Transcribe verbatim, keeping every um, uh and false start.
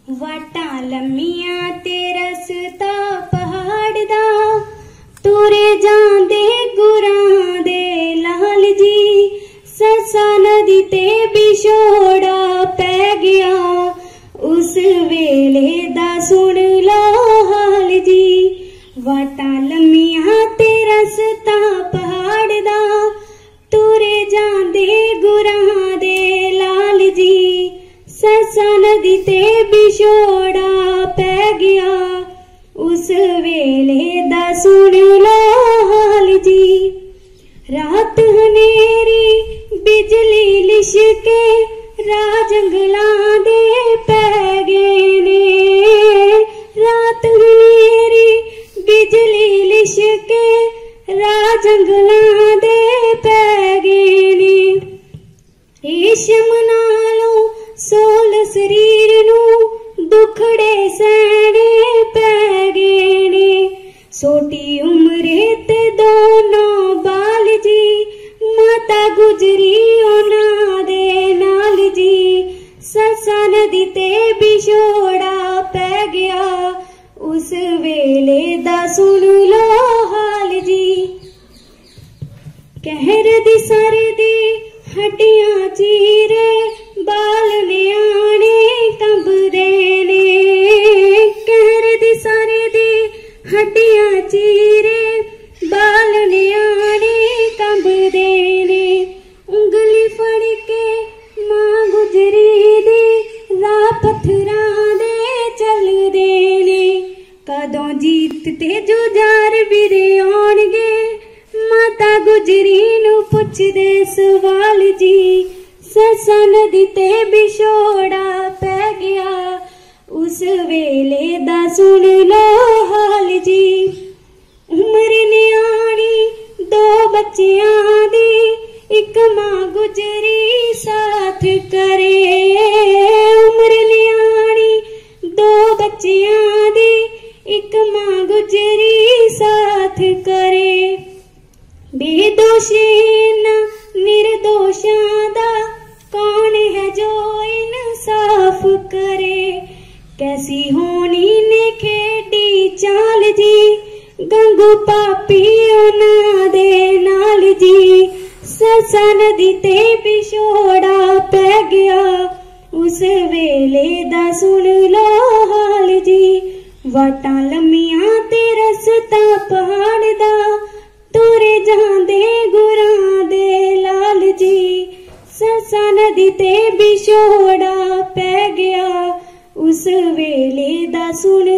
वाटां लम्मियां ते रस्ता पहाड़ दा, तुरे जांदे गुरां दे लाल जी। सरसा नदी ते बिछोड़ा पै गया, उस वेले दा सुन लो हाल जी। वाटां लम्मियां ते रस्ता पहाड़ दा, तुरे जांदे गुरां दे लाल जी। सरसा नदी ते बिछोड़ा पै गया, उस वेले दा सुन लो हाल जी। रात हनेरी बिजली लिशके, राह जंगलां दे पै गए ने। रात हनेरी बिजली लिशके, राह जंगलां दे पै गए ने। रेशम नालों सोल शरीर नूं दुखड़े सहने पै गए ने। छोटी उम्रे ते दोनों बाल जी, माता गुजरी उन्हां दे नाल जी। सरसा नदी ते बिछोड़ा पै गया, उस वेले दा सुन लो हाल जी। कहर दी सरदी हड्डियां चीरे, बाल न्याणे कंबदे ने। कहर दी सरदी हड्डियां चीरे, बाल न्याणे कंबदे ने। उंगली फड़ के मां गुजरी दी, राह पत्थरां दे चलदे ने। कदों जीत ते जुझार वीरे आउणगे, माता गुजरी नूं पुछदे सवाल जी। सरसा नदी ते बिछोड़ा पै गया, उस वेले दा सुन लो हाल जी। उम्र न्याणी दो बच्चियां दी, इक मां गुजरी साथ करे। उम्र न्याणी दो बच्चियां दी, इक मां गुजरी साथ करे। बेदोशी न निर्दोषां दा, कौन है जो इंसाफ करे। कैसी होनी ने खेडी चाल जी, गंगू पापी उन्हां दे नाल जी। सरसा नदी ते बिछोड़ा पै गया, उस वेले दा सुन लो हाल जी। वाटां लम्मियां ते रस्ता पहाड़ दा, तुरे जांदे गुरां दे लाल जी। सरसा नदी ते बिछोड़ा पै गया, उस वेले दा सुन